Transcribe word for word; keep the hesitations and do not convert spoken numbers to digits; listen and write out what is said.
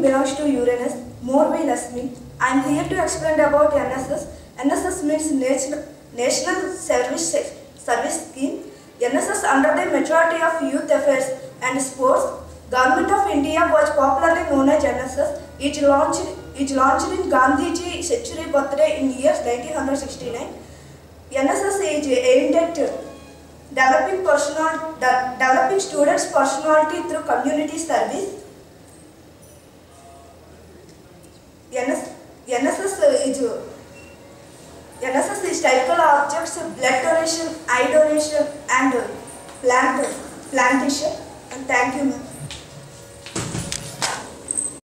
belongs to Uranus, more by Lasmi. I am here to explain about N S S. N S S means National, National Service, Service Scheme. N S S under the majority of youth affairs and sports. Government of India was popularly known as N S S. It launched, it launched in Gandhiji century birthday in year nineteen sixty-nine. N S S is aimed at developing personal, de developing students' personality through community service. N S S is N S S is typical objects: blood donation, eye donation, and plant plantation. And thank you, ma'am.